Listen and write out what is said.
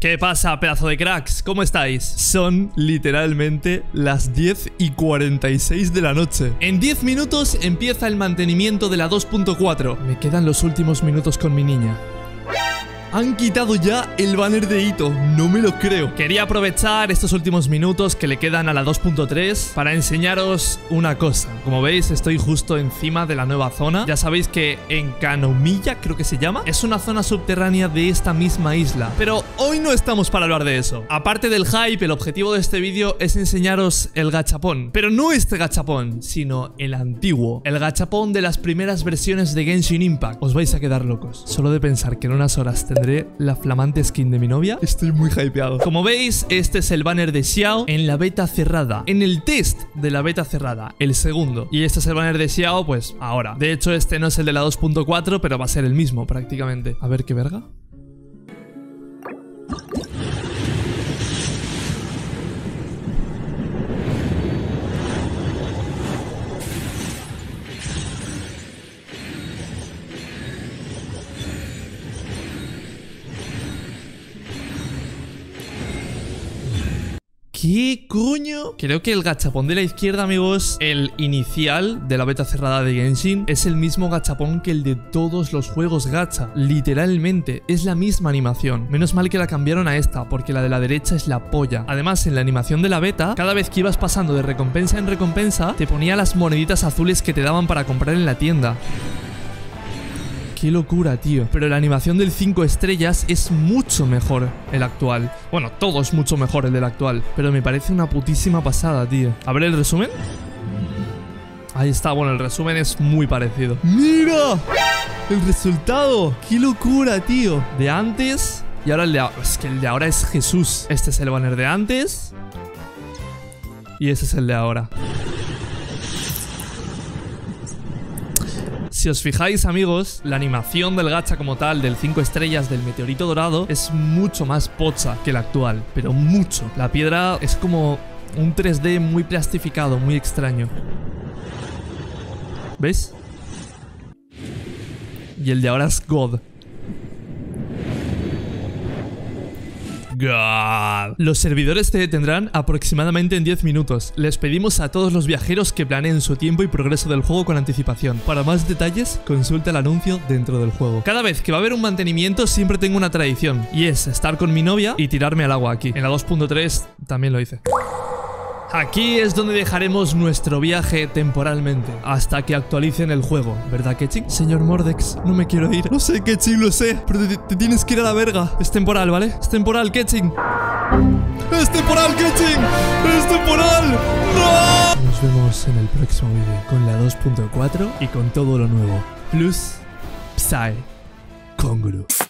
¿Qué pasa, pedazo de cracks? ¿Cómo estáis? Son literalmente las 10:46 de la noche. En 10 minutos empieza el mantenimiento de la 2.4. Me quedan los últimos minutos con mi niña. Han quitado ya el banner de hito, no me lo creo. Quería aprovechar estos últimos minutos que le quedan a la 2.3 para enseñaros una cosa. Como veis, estoy justo encima de la nueva zona. Ya sabéis que en Kanomiya, creo que se llama, es una zona subterránea de esta misma isla. Pero hoy no estamos para hablar de eso. Aparte del hype, el objetivo de este vídeo es enseñaros el gachapón. Pero no este gachapón, sino el antiguo. El gachapón de las primeras versiones de Genshin Impact. Os vais a quedar locos. Solo de pensar que en unas horas tendré la flamante skin de mi novia. Estoy muy hypeado. Como veis, este es el banner de Xiao en la beta cerrada. En el test de la beta cerrada, el segundo. Y este es el banner de Xiao, pues ahora. De hecho, este no es el de la 2.4, pero va a ser el mismo prácticamente. A ver qué verga. ¿Qué coño? Creo que el gachapón de la izquierda, amigos, el inicial de la beta cerrada de Genshin, es el mismo gachapón que el de todos los juegos gacha. Literalmente, es la misma animación. Menos mal que la cambiaron a esta, porque la de la derecha es la polla. Además, en la animación de la beta, cada vez que ibas pasando de recompensa en recompensa, te ponía las moneditas azules que te daban para comprar en la tienda. Qué locura, tío. Pero la animación del 5 estrellas es mucho mejor el actual. Bueno, todo es mucho mejor el del actual. Pero me parece una putísima pasada, tío. A ver el resumen. Ahí está, bueno, el resumen es muy parecido. ¡Mira! El resultado. ¡Qué locura, tío! De antes y ahora el de ahora. Es que el de ahora es Jesús. Este es el banner de antes. Y ese es el de ahora. Si os fijáis, amigos, la animación del gacha como tal, del 5 estrellas del meteorito dorado, es mucho más pocha que el actual, pero mucho. La piedra es como un 3D muy plastificado, muy extraño. ¿Veis? Y el de ahora es God. God. Los servidores se detendrán aproximadamente en 10 minutos. Les pedimos a todos los viajeros que planeen su tiempo y progreso del juego con anticipación. Para más detalles, consulta el anuncio dentro del juego. Cada vez que va a haber un mantenimiento siempre tengo una tradición, y es estar con mi novia y tirarme al agua aquí. En la 2.3 también lo hice. Aquí es donde dejaremos nuestro viaje temporalmente, hasta que actualicen el juego, ¿verdad, Keqing? Señor Mordex, no me quiero ir. Lo sé, Keqing, lo sé, pero te tienes que ir a la verga. Es temporal, ¿vale? Es temporal, Keqing. ¡Es temporal, Keqing! ¡Es temporal! ¡No! Nos vemos en el próximo vídeo con la 2.4 y con todo lo nuevo. Plus Psy Konguru.